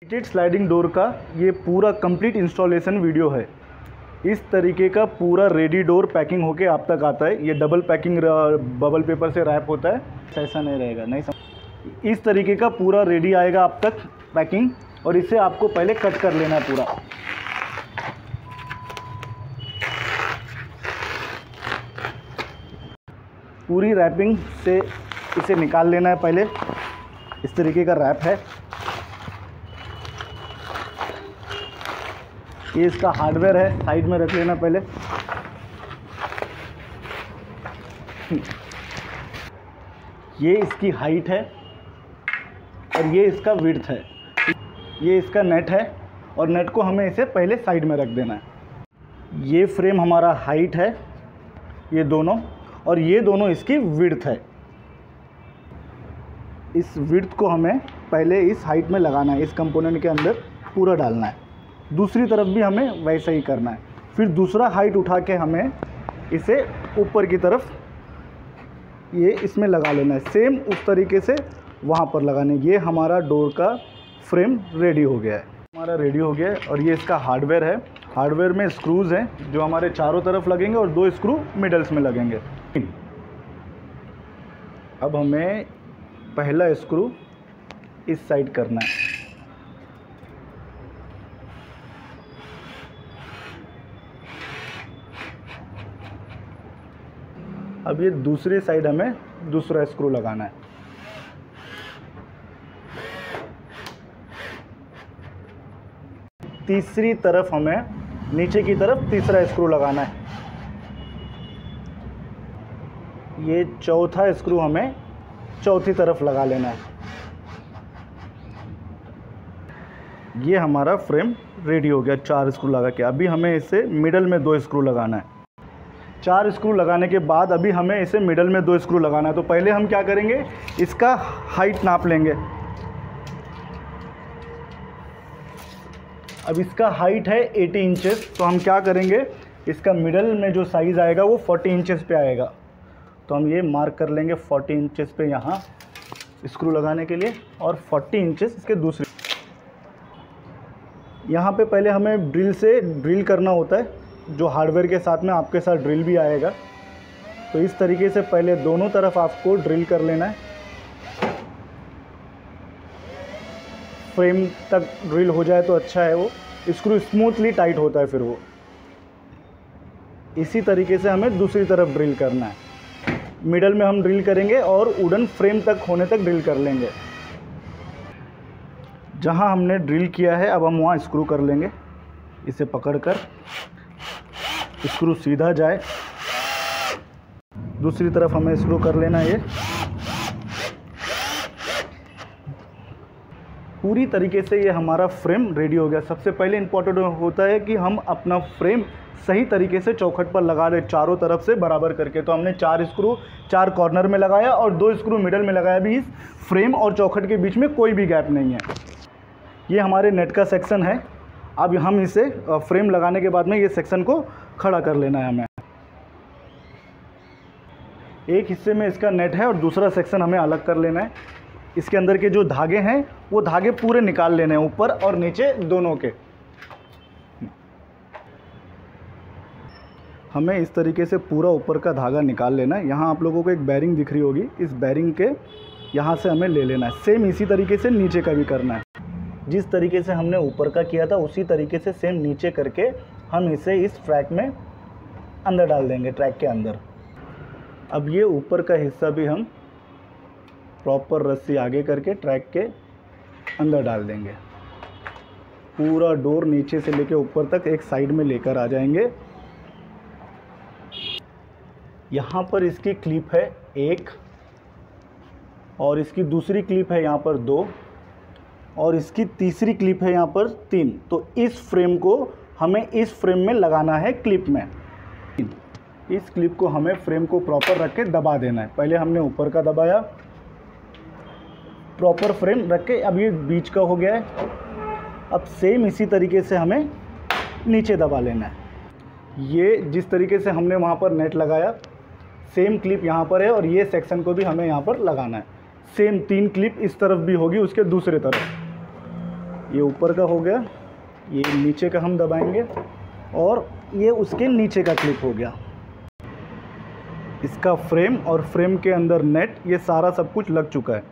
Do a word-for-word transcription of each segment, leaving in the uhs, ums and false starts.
Heated sliding door का ये पूरा कंप्लीट इंस्टॉलेशन वीडियो है। इस तरीके का पूरा रेडी डोर पैकिंग होके आप तक आता है। ये डबल पैकिंग बबल पेपर से रैप होता है, ऐसा नहीं रहेगा, नहीं समझ। इस तरीके का पूरा रेडी आएगा आप तक पैकिंग, और इसे आपको पहले कट कर लेना है पूरा। पूरी रैपिंग से इसे निकाल लेना है पहले। इस तरीके का रैप है। ये इसका हार्डवेयर है, साइड में रख लेना पहले। ये इसकी हाइट है और ये इसका विड्थ है। ये इसका नेट है और नेट को हमें इसे पहले साइड में रख देना है। ये फ्रेम हमारा हाइट है, ये दोनों, और ये दोनों इसकी विड्थ है। इस विड्थ को हमें पहले इस हाइट में लगाना है, इस कंपोनेंट के अंदर पूरा डालना है। दूसरी तरफ भी हमें वैसा ही करना है। फिर दूसरा हाइट उठा के हमें इसे ऊपर की तरफ ये इसमें लगा लेना है, सेम उस तरीके से वहाँ पर लगाना है। ये हमारा डोर का फ्रेम रेडी हो गया है, हमारा रेडी हो गया है। और ये इसका हार्डवेयर है। हार्डवेयर में स्क्रूज़ हैं जो हमारे चारों तरफ लगेंगे और दो स्क्रू मिडल्स में लगेंगे। अब हमें पहला स्क्रू इस साइड करना है। अब ये दूसरी साइड हमें दूसरा स्क्रू लगाना है। तीसरी तरफ हमें नीचे की तरफ तीसरा स्क्रू लगाना है। ये चौथा स्क्रू हमें चौथी तरफ लगा लेना है। ये हमारा फ्रेम रेडी हो गया चार स्क्रू लगा के। अभी हमें इसे मिडल में दो स्क्रू लगाना है। चार स्क्रू लगाने के बाद अभी हमें इसे मिडल में दो स्क्रू लगाना है। तो पहले हम क्या करेंगे, इसका हाइट नाप लेंगे। अब इसका हाइट है अस्सी इंचेस, तो हम क्या करेंगे, इसका मिडल में जो साइज़ आएगा वो चालीस इंचेस पे आएगा। तो हम ये मार्क कर लेंगे चालीस इंचेस पे यहाँ स्क्रू लगाने के लिए, और चालीस इंचेस इसके दूसरे। यहाँ पे पहले हमें ड्रिल से ड्रिल करना होता है, जो हार्डवेयर के साथ में आपके साथ ड्रिल भी आएगा। तो इस तरीके से पहले दोनों तरफ आपको ड्रिल कर लेना है। फ्रेम तक ड्रिल हो जाए तो अच्छा है, वो स्क्रू स्मूथली टाइट होता है फिर वो। इसी तरीके से हमें दूसरी तरफ ड्रिल करना है। मिडल में हम ड्रिल करेंगे और वुडन फ्रेम तक होने तक ड्रिल कर लेंगे। जहां हमने ड्रिल किया है अब हम वहां स्क्रू कर लेंगे। इसे पकड़कर स्क्रू सीधा जाए। दूसरी तरफ हमें स्क्रू कर लेना है। ये पूरी तरीके से ये हमारा फ्रेम रेडी हो गया। सबसे पहले इम्पोर्टेंट होता है कि हम अपना फ्रेम सही तरीके से चौखट पर लगा लें, चारों तरफ से बराबर करके। तो हमने चार स्क्रू चार कॉर्नर में लगाया और दो स्क्रू मिडल में लगाया। भी इस फ्रेम और चौखट के बीच में कोई भी गैप नहीं है। ये हमारे नेट का सेक्शन है। अब हम इसे फ्रेम लगाने के बाद में ये सेक्शन को खड़ा कर लेना है हमें। एक हिस्से में इसका नेट है और दूसरा सेक्शन हमें अलग कर लेना है। इसके अंदर के जो धागे हैं वो धागे पूरे निकाल लेने हैं, ऊपर और नीचे दोनों के। हमें इस तरीके से पूरा ऊपर का धागा निकाल लेना है। यहाँ आप लोगों को एक बेरिंग दिख रही होगी, इस बेरिंग के यहाँ से हमें ले लेना है। सेम इसी तरीके से नीचे का भी करना है। जिस तरीके से हमने ऊपर का किया था उसी तरीके से सेम नीचे करके हम इसे इस ट्रैक में अंदर डाल देंगे, ट्रैक के अंदर। अब ये ऊपर का हिस्सा भी हम प्रॉपर रस्सी आगे करके ट्रैक के अंदर डाल देंगे। पूरा डोर नीचे से लेके ऊपर तक एक साइड में लेकर आ जाएंगे। यहाँ पर इसकी क्लिप है एक, और इसकी दूसरी क्लिप है यहाँ पर दो, और इसकी तीसरी क्लिप है यहाँ पर तीन। तो इस फ्रेम को हमें इस फ्रेम में लगाना है, क्लिप में। इस क्लिप को हमें फ्रेम को प्रॉपर रख के दबा देना है। पहले हमने ऊपर का दबाया, प्रॉपर फ्रेम रख के, अब ये बीच का हो गया है। अब सेम इसी तरीके से हमें नीचे दबा लेना है। ये जिस तरीके से हमने वहाँ पर नेट लगाया, सेम क्लिप यहाँ पर है, और ये सेक्शन को भी हमें यहाँ पर लगाना है। सेम तीन क्लिप इस तरफ भी होगी, उसके दूसरे तरफ। ये ऊपर का हो गया, ये नीचे का हम दबाएंगे और ये उसके नीचे का क्लिप हो गया। इसका फ्रेम और फ्रेम के अंदर नेट, ये सारा सब कुछ लग चुका है।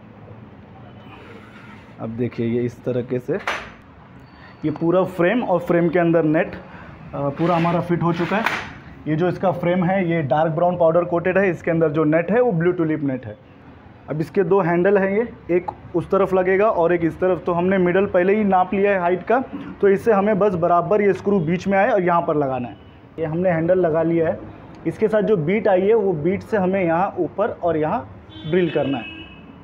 अब देखिए ये इस तरीके से ये पूरा फ्रेम और फ्रेम के अंदर नेट पूरा हमारा फिट हो चुका है। ये जो इसका फ्रेम है ये डार्क ब्राउन पाउडर कोटेड है, इसके अंदर जो नेट है वो ब्लू टुलिप नेट है। अब इसके दो हैंडल हैं, ये एक उस तरफ लगेगा और एक इस तरफ। तो हमने मिडल पहले ही नाप लिया है हाइट का, तो इससे हमें बस बराबर ये स्क्रू बीच में आए और यहाँ पर लगाना है। ये हमने हैंडल लगा लिया है। इसके साथ जो बीट आई है वो बीट से हमें यहाँ ऊपर और यहाँ ड्रिल करना है।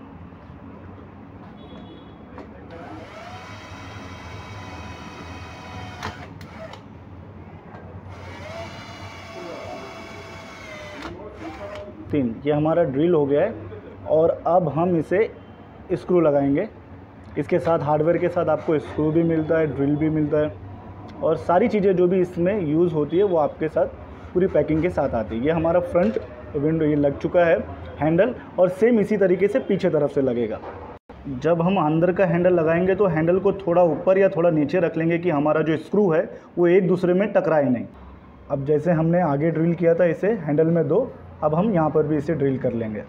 तीन, ये हमारा ड्रिल हो गया है और अब हम इसे स्क्रू लगाएंगे। इसके साथ हार्डवेयर के साथ आपको स्क्रू भी मिलता है, ड्रिल भी मिलता है और सारी चीज़ें जो भी इसमें यूज़ होती है वो आपके साथ पूरी पैकिंग के साथ आती है। ये हमारा फ्रंट विंडो ये लग चुका है हैंडल, और सेम इसी तरीके से पीछे तरफ से लगेगा। जब हम अंदर का हैंडल लगाएंगे तो हैंडल को थोड़ा ऊपर या थोड़ा नीचे रख लेंगे कि हमारा जो स्क्रू है वो एक दूसरे में टकराए नहीं। अब जैसे हमने आगे ड्रिल किया था इसे हैंडल में दो, अब हम यहाँ पर भी इसे ड्रिल कर लेंगे।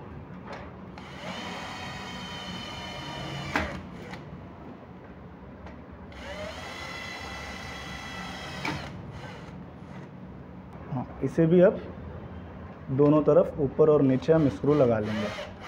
हाँ, इसे भी अब दोनों तरफ ऊपर और नीचे हम स्क्रू लगा लेंगे।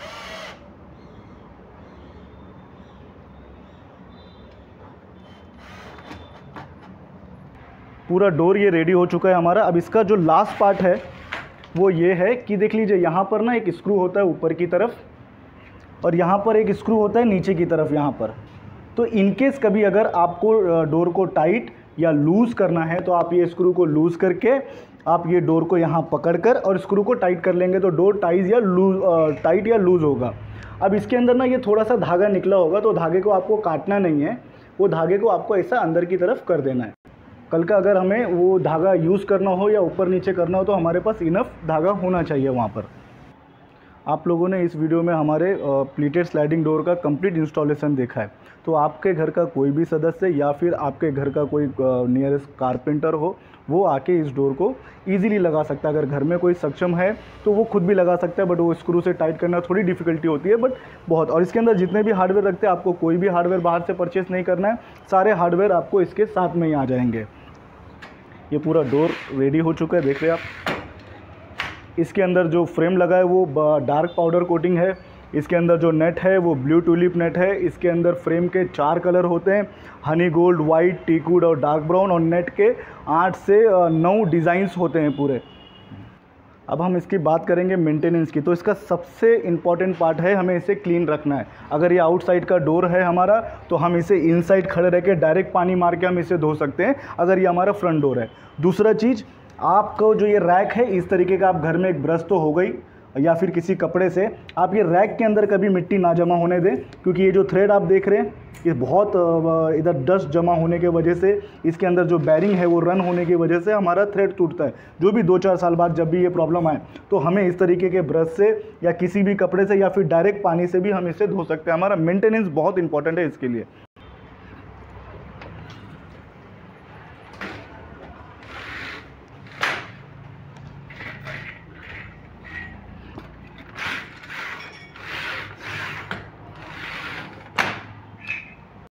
पूरा डोर ये रेडी हो चुका है हमारा। अब इसका जो लास्ट पार्ट है वो ये है कि देख लीजिए यहाँ पर ना एक स्क्रू होता है ऊपर की तरफ और यहाँ पर एक स्क्रू होता है नीचे की तरफ यहाँ पर। तो इनकेस कभी अगर आपको डोर को टाइट या लूज़ करना है तो आप ये स्क्रू को लूज़ करके आप ये डोर को यहाँ पकड़कर और स्क्रू को टाइट कर लेंगे तो डोर टाइट या लूज टाइट या लूज़ होगा। अब इसके अंदर ना ये थोड़ा सा धागा निकला होगा, तो धागे को आपको काटना नहीं है, वो धागे को आपको ऐसा अंदर की तरफ कर देना है। कल का अगर हमें वो धागा यूज़ करना हो या ऊपर नीचे करना हो तो हमारे पास इनफ धागा होना चाहिए वहाँ पर। आप लोगों ने इस वीडियो में हमारे प्लीटेड स्लाइडिंग डोर का कंप्लीट इंस्टॉलेशन देखा है। तो आपके घर का कोई भी सदस्य या फिर आपके घर का कोई नियरेस्ट कारपेंटर हो, वो आके इस डोर को इजीली लगा सकता है। अगर घर में कोई सक्षम है तो वो खुद भी लगा सकता है, बट वो स्क्रू से टाइट करना थोड़ी डिफ़िकल्टी होती है, बट बहुत। और इसके अंदर जितने भी हार्डवेयर रखते हैं आपको कोई भी हार्डवेयर बाहर से परचेस नहीं करना है, सारे हार्डवेयर आपको इसके साथ में ही आ जाएंगे। ये पूरा डोर रेडी हो चुका है, देख रहे हैं आप। इसके अंदर जो फ्रेम लगा है वो डार्क पाउडर कोटिंग है। इसके अंदर जो नेट है वो ब्लू टुलिप नेट है। इसके अंदर फ्रेम के चार कलर होते हैं, हनी गोल्ड, वाइट, टीकवुड और डार्क ब्राउन, और नेट के आठ से नौ डिज़ाइंस होते हैं पूरे। अब हम इसकी बात करेंगे मेंटेनेंस की। तो इसका सबसे इम्पॉर्टेंट पार्ट है हमें इसे क्लीन रखना है। अगर ये आउटसाइड का डोर है हमारा तो हम इसे इनसाइड खड़े रह के डायरेक्ट पानी मार के हम इसे धो सकते हैं, अगर ये हमारा फ्रंट डोर है। दूसरा चीज़, आपको जो ये रैक है इस तरीके का, आप घर में एक ब्रश तो हो गई या फिर किसी कपड़े से आप ये रैक के अंदर कभी मिट्टी ना जमा होने दें, क्योंकि ये जो थ्रेड आप देख रहे हैं ये बहुत इधर डस्ट जमा होने के वजह से, इसके अंदर जो बैरिंग है वो रन होने की वजह से हमारा थ्रेड टूटता है। जो भी दो चार साल बाद जब भी ये प्रॉब्लम आए तो हमें इस तरीके के ब्रश से या किसी भी कपड़े से या फिर डायरेक्ट पानी से भी हम इसे धो सकते हैं। हमारा मेंटेनेंस बहुत इंपॉर्टेंट है इसके लिए।